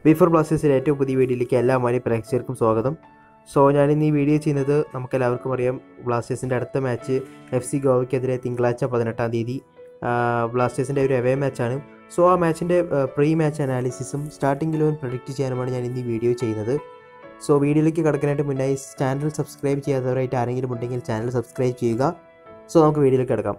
ബി4 ബ്ലാസ്റ്റേഴ്സിൻ്റെ ഏറ്റവും പുതിയ വീഡിയോയിലേക്ക് എല്ലാ മാന്യ പ്രേക്ഷകർക്കും സ്വാഗതം. സോ ഞാനിന്ന് ഈ വീഡിയോ ചെയ്യുന്നത് നമുക്കെല്ലാവർക്കും അറിയാം, ബ്ലാസ്റ്റേഴ്സിൻ്റെ അടുത്ത മാച്ച് FC ഗോവയ്ക്കെതിരെ തിങ്കളാഴ്ച 18-ാം തീയതി ബ്ലാസ്റ്റേഴ്സിൻ്റെ ഒരു എവേ മാച്ചാണ്. സോ ആ മാച്ചിൻ്റെ പ്രീ മാച്ച് അനാലിസിസും സ്റ്റാർട്ടിംഗ് 11 പ്രൊഡിക്റ്റ് ചെയ്യാനുമാണ് ഞാൻ ഇന്ന് ഈ വീഡിയോ ചെയ്യുന്നത്. സോ വീഡിയോയിലേക്ക് കിടക്കാനായിട്ട് മുന്നായി ചാനൽ സബ്സ്ക്രൈബ് ചെയ്യാത്തവരായിട്ട് ആരെങ്കിലും ഉണ്ടെങ്കിൽ ചാനൽ സബ്സ്ക്രൈബ് ചെയ്യുക. സോ നമുക്ക് വീഡിയോയിലേക്ക് കിടക്കാം.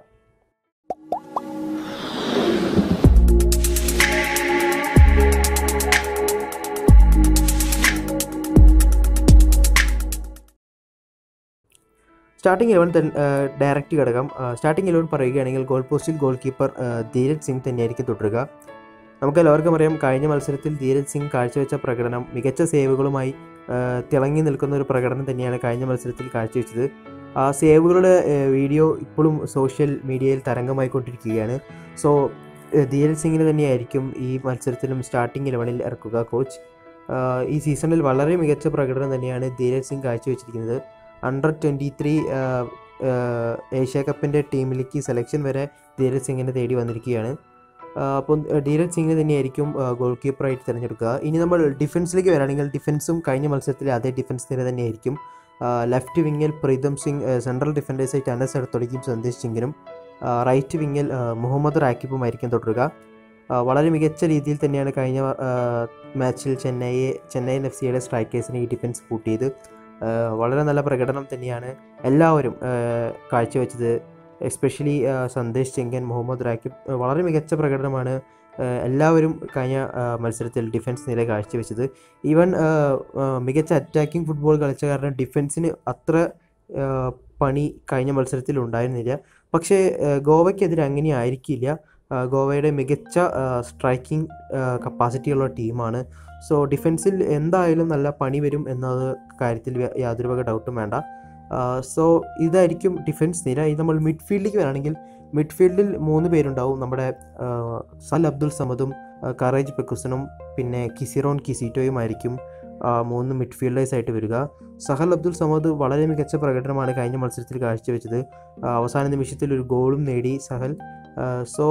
സ്റ്റാർട്ടിംഗ് 11 ഡയറക്റ്റ് കിടക്കാം. സ്റ്റാർട്ടിംഗ് 11 പറയുകയാണെങ്കിൽ ഗോൾ പോസ്റ്റിൽ ഗോൾ കീപ്പർ ധീരജ് സിംഗ് തന്നെയായിരിക്കും തുടരുക. നമുക്കെല്ലാവർക്കും അറിയാം, കഴിഞ്ഞ മത്സരത്തിൽ ധീരജ് സിംഗ് കാഴ്ചവെച്ച പ്രകടനം മികച്ച സേവുകളുമായി തിളങ്ങി നിൽക്കുന്ന ഒരു പ്രകടനം തന്നെയാണ് കഴിഞ്ഞ മത്സരത്തിൽ കാഴ്ചവെച്ചത്. ആ സേവുകളുടെ വീഡിയോ ഇപ്പോഴും സോഷ്യൽ മീഡിയയിൽ തരംഗമായിക്കൊണ്ടിരിക്കുകയാണ്. സോ ധീരജ് സിംഗിന് തന്നെയായിരിക്കും ഈ മത്സരത്തിലും സ്റ്റാർട്ടിംഗ് 11-ൽ ഇറക്കുക കോച്ച്. ഈ സീസണിൽ വളരെ മികച്ച പ്രകടനം തന്നെയാണ് ധീരജ് സിംഗ് കാഴ്ചവെച്ചിരിക്കുന്നത്. Under-23 ഏഷ്യ കപ്പിൻ്റെ ടീമിലേക്ക് സെലക്ഷൻ വരെ ധീരജ് സിംഗിനെ തേടി വന്നിരിക്കുകയാണ്. അപ്പോൾ ധീരജ് സിംഗിനെ തന്നെയായിരിക്കും ഗോൾ കീപ്പറായിട്ട് തിരഞ്ഞെടുക്കുക. ഇനി നമ്മൾ ഡിഫൻസിലേക്ക് വരികയാണെങ്കിൽ ഡിഫൻസും കഴിഞ്ഞ മത്സരത്തിലെ അതേ ഡിഫൻസ് നിര തന്നെയായിരിക്കും. ലെഫ്റ്റ് വിങ്ങിൽ പ്രീതം സിംഗ്, സെൻട്രൽ ഡിഫൻഡേഴ്സായിട്ട് അനസ് എടത്തൊടിക്കും സന്ദേശ് സിംഗിനും, റൈറ്റ് വിങ്ങിൽ മുഹമ്മദ് റാക്കിബുമായിരിക്കും തുടരുക. വളരെ മികച്ച രീതിയിൽ തന്നെയാണ് കഴിഞ്ഞ മാച്ചിൽ ചെന്നൈയിൻ FCയുടെ സ്ട്രൈക്കേഴ്സിനെ ഈ ഡിഫൻസ് കൂട്ടിയത്. വളരെ നല്ല പ്രകടനം തന്നെയാണ് എല്ലാവരും കാഴ്ചവെച്ചത്. എസ്പെഷ്യലി സന്ദേശ് ചെങ്കൻ, മുഹമ്മദ് റാക്കിബ് വളരെ മികച്ച പ്രകടനമാണ് എല്ലാവരും കഴിഞ്ഞ മത്സരത്തിൽ ഡിഫൻസ് നില കാഴ്ചവെച്ചത്. ഈവൻ മികച്ച അറ്റാക്കിംഗ് ഫുട്ബോൾ കളിച്ച കാരണം ഡിഫൻസിന് അത്ര പണി കഴിഞ്ഞ മത്സരത്തിൽ ഉണ്ടായിരുന്നില്ല. പക്ഷേ ഗോവയ്ക്കെതിരെ അങ്ങനെ ആയിരിക്കില്ല. ഗോവയുടെ മികച്ച സ്ട്രൈക്കിംഗ് കപ്പാസിറ്റിയുള്ള ടീമാണ്. സോ ഡിഫൻസിൽ എന്തായാലും നല്ല പണി വരും എന്നത് കാര്യത്തിൽ യാതൊരു വക ഡൗട്ടും വേണ്ട. സോ ഇതായിരിക്കും ഡിഫൻസ് നിര. ഇത് നമ്മൾ മിഡ്ഫീൽഡിലേക്ക് വരികയാണെങ്കിൽ മിഡ്ഫീൽഡിൽ 3 പേരുണ്ടാവും. നമ്മുടെ സഹൽ അബ്ദുൾ സമദും കറേജ് പെക്കുസനും പിന്നെ കിസിറോൺ കിസീറ്റോയുമായിരിക്കും 3 മിഡ്ഫീൽഡേഴ്സായിട്ട് വരിക. സഹൽ അബ്ദുൾ സമദ് വളരെ മികച്ച പ്രകടനമാണ് കഴിഞ്ഞ മത്സരത്തിൽ കാഴ്ചവെച്ചത്. അവസാന നിമിഷത്തിൽ ഒരു ഗോളും നേടി സഹൽ. സോ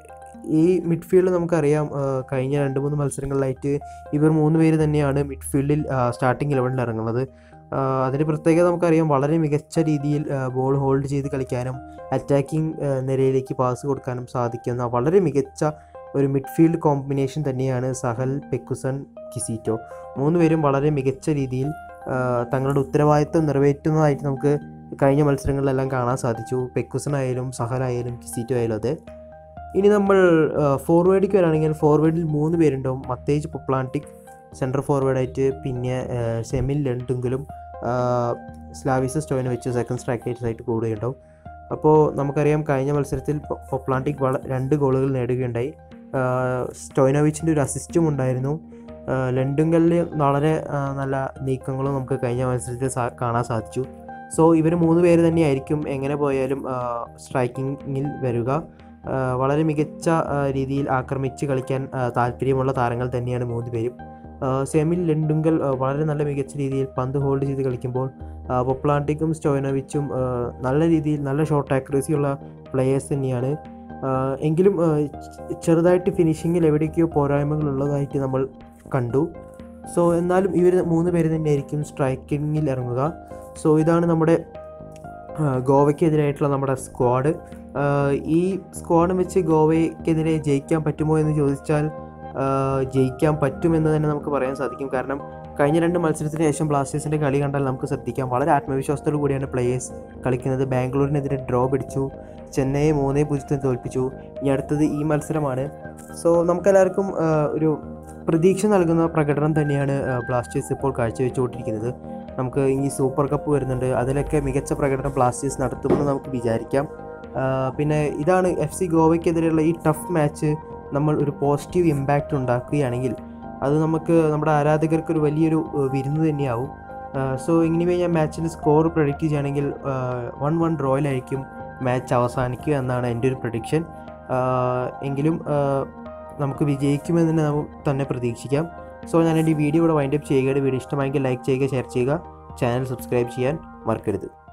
ഈ മിഡ്ഫീൽഡ് നമുക്കറിയാം, കഴിഞ്ഞ 2-3 മത്സരങ്ങളിലായിട്ട് ഇവർ 3 പേര് തന്നെയാണ് മിഡ്ഫീൽഡിൽ സ്റ്റാർട്ടിംഗ് 11-ൽ ഇറങ്ങുന്നത്. അതിൻ്റെ പ്രത്യേകത നമുക്കറിയാം, വളരെ മികച്ച രീതിയിൽ ബോൾ ഹോൾഡ് ചെയ്ത് കളിക്കാനും അറ്റാക്കിംഗ് നിരയിലേക്ക് പാസ് കൊടുക്കാനും സാധിക്കുന്ന വളരെ മികച്ച ഒരു മിഡ്ഫീൽഡ് കോമ്പിനേഷൻ തന്നെയാണ് സഹൽ, പെക്കുസൺ, കിസീറ്റോ. 3 പേരും വളരെ മികച്ച രീതിയിൽ തങ്ങളുടെ ഉത്തരവാദിത്വം നിറവേറ്റുന്നതായിട്ട് നമുക്ക് കഴിഞ്ഞ മത്സരങ്ങളിലെല്ലാം കാണാൻ സാധിച്ചു. പെക്കുസൺ ആയാലും സഹലായാലും കിസീറ്റോ ആയാലും അതെ. ഇനി നമ്മൾ ഫോർവേഡിലേക്ക് വരികയാണെങ്കിൽ ഫോർവേഡിൽ 3 പേരുണ്ടാവും. മത്തേജ് പൊപ്ലാന്റിക് സെൻട്രൽ ഫോർവേഡായിട്ട്, പിന്നെ സെമിൽ ലെൻഡുങ്കിലും സ്ലാവിസ സ്റ്റോയിനോവിച്ച് സെക്കൻഡ് സ്ട്രൈക്കേഴ്സായിട്ട് കൂടുകയുണ്ടാവും. അപ്പോൾ നമുക്കറിയാം, കഴിഞ്ഞ മത്സരത്തിൽ പൊപ്ലാന്റിക് 2 ഗോളുകൾ നേടുകയുണ്ടായി. സ്റ്റോയിനോവിച്ചിൻ്റെ ഒരു അസിസ്റ്റും ഉണ്ടായിരുന്നു. ലെൻഡുങ്കലിൽ വളരെ നല്ല നീക്കങ്ങളും നമുക്ക് കഴിഞ്ഞ മത്സരത്തിൽ കാണാൻ സാധിച്ചു. സോ ഇവർ 3 പേര് തന്നെയായിരിക്കും എങ്ങനെ പോയാലും സ്ട്രൈക്കിങ്ങിൽ വരിക. വളരെ മികച്ച രീതിയിൽ ആക്രമിച്ച് കളിക്കാൻ താല്പര്യമുള്ള താരങ്ങൾ തന്നെയാണ് 3 പേരും. സെമിൽ ലെൻഡുങ്കൽ വളരെ നല്ല മികച്ച രീതിയിൽ പന്ത് ഹോൾഡ് ചെയ്ത് കളിക്കുമ്പോൾ പൊപ്ലാന്റിക്കും സ്റ്റോയിനോവിച്ചും നല്ല രീതിയിൽ നല്ല ഷോട്ട് ആക്യുറസിയുള്ള പ്ലെയേഴ്സ് തന്നെയാണ്. എങ്കിലും ചെറുതായിട്ട് ഫിനിഷിങ്ങിൽ എവിടേക്കോ പോരായ്മകളുള്ളതായിട്ട് നമ്മൾ കണ്ടു. സോ എന്നാലും ഇവർ 3 പേര് തന്നെയായിരിക്കും സ്ട്രൈക്കിങ്ങിൽ ഇറങ്ങുക. സോ ഇതാണ് നമ്മുടെ ഗോവയ്ക്കെതിരായിട്ടുള്ള നമ്മുടെ സ്ക്വാഡ്. ഈ സ്ക്വാഡും വെച്ച് ഗോവയ്ക്കെതിരെ ജയിക്കാൻ പറ്റുമോ എന്ന് ചോദിച്ചാൽ ജയിക്കാൻ പറ്റുമെന്ന് തന്നെ നമുക്ക് പറയാൻ സാധിക്കും. കാരണം കഴിഞ്ഞ 2 മത്സരത്തിന് ശേഷം ബ്ലാസ്റ്റേഴ്സിൻ്റെ കളി കണ്ടാൽ നമുക്ക് ശ്രദ്ധിക്കാം, വളരെ ആത്മവിശ്വാസത്തോടു കൂടിയാണ് പ്ലെയേഴ്സ് കളിക്കുന്നത്. ബാംഗ്ലൂരിനെതിരെ ഡ്രോ പിടിച്ചു, ചെന്നൈയെ 3-0 തോൽപ്പിച്ചു. ഇനി അടുത്തത് ഈ മത്സരമാണ്. സോ നമുക്കെല്ലാവർക്കും ഒരു പ്രതീക്ഷ നൽകുന്ന പ്രകടനം തന്നെയാണ് ബ്ലാസ്റ്റേഴ്സ് ഇപ്പോൾ കാഴ്ചവെച്ചുകൊണ്ടിരിക്കുന്നത്. നമുക്ക് ഇനി സൂപ്പർ കപ്പ് വരുന്നുണ്ട്, അതിലൊക്കെ മികച്ച പ്രകടനം ബ്ലാസ്റ്റേഴ്സ് നടത്തുമെന്ന് നമുക്ക് വിചാരിക്കാം. പിന്നെ ഇതാണ് FC ഗോവയ്ക്കെതിരെയുള്ള ഈ ടഫ് മാച്ച് നമ്മൾ ഒരു പോസിറ്റീവ് ഇമ്പാക്റ്റ് ഉണ്ടാക്കുകയാണെങ്കിൽ അത് നമുക്ക് നമ്മുടെ ആരാധകർക്ക് ഒരു വലിയൊരു വിരുന്ന് തന്നെയാവും. സോ ഇങ്ങനെ ഞാൻ മാച്ചിൻ്റെ സ്കോർ പ്രഡിക്റ്റ് ചെയ്യുകയാണെങ്കിൽ 1-1 ഡ്രോയിലായിരിക്കും മാച്ച് അവസാനിക്കുക എന്നാണ് എൻ്റെ ഒരു പ്രഡിക്ഷൻ. എങ്കിലും നമുക്ക് വിജയിക്കുമെന്ന് തന്നെ പ്രതീക്ഷിക്കാം. സോ ഞാൻ എൻ്റെ ഈ വീഡിയോ ഇവിടെ വൈൻഡപ്പ് ചെയ്യുകയാണ്. വീഡിയോ ഇഷ്ടമായെങ്കിൽ ലൈക്ക് ചെയ്യുക, ഷെയർ ചെയ്യുക, ചാനൽ സബ്സ്ക്രൈബ് ചെയ്യാൻ മറക്കരുത്.